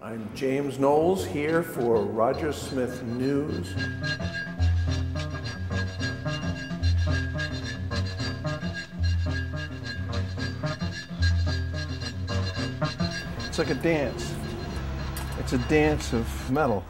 I'm James Knowles here for Roger Smith News. It's like a dance. It's a dance of metal.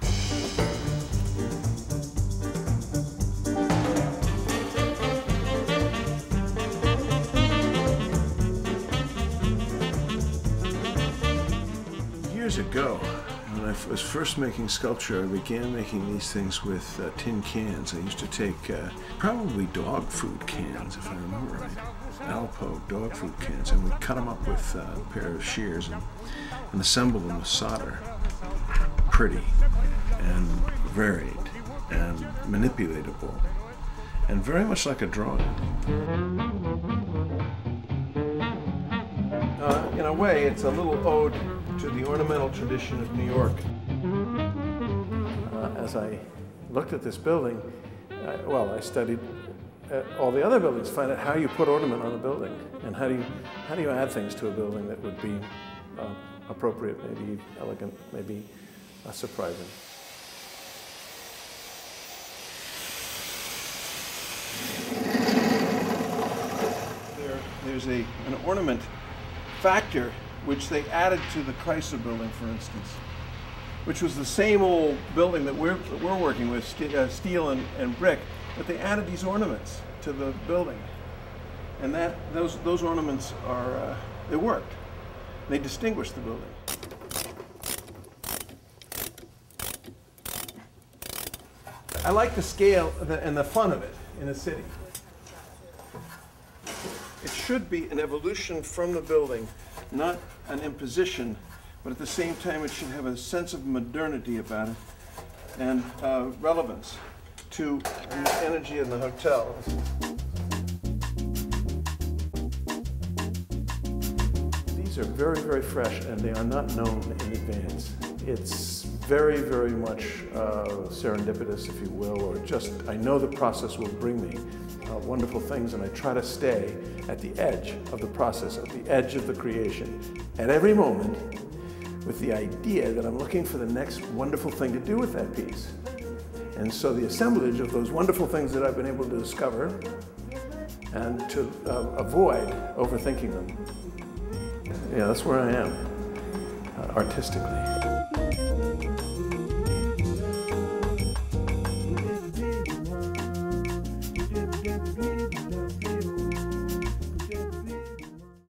Years ago, when I was first making sculpture, I began making these things with tin cans. I used to take probably dog food cans, if I remember right, Alpo dog food cans, and we'd cut them up with a pair of shears and assemble them with solder. Pretty and varied and manipulatable and very much like a drawing. In a way, it's a little ode to the ornamental tradition of New York. As I looked at this building, I studied all the other buildings, find out how you put ornament on a building, and how do you add things to a building that would be appropriate, maybe elegant, maybe surprising. There's an ornament factor which they added to the Chrysler building, for instance, which was the same old building that we're working with, steel and brick, but they added these ornaments to the building, and those ornaments are they worked. They distinguished the building. I like the scale and the fun of it in a city. It should be an evolution from the building, not an imposition, but at the same time it should have a sense of modernity about it and relevance to the energy in the hotel. These are very, very fresh, and they are not known in advance. It's very, very much serendipitous, if you will, or just I know the process will bring me wonderful things, and I try to stay at the edge of the process, at the edge of the creation, at every moment, with the idea that I'm looking for the next wonderful thing to do with that piece. And so the assemblage of those wonderful things that I've been able to discover and to avoid overthinking them. Yeah, that's where I am, artistically.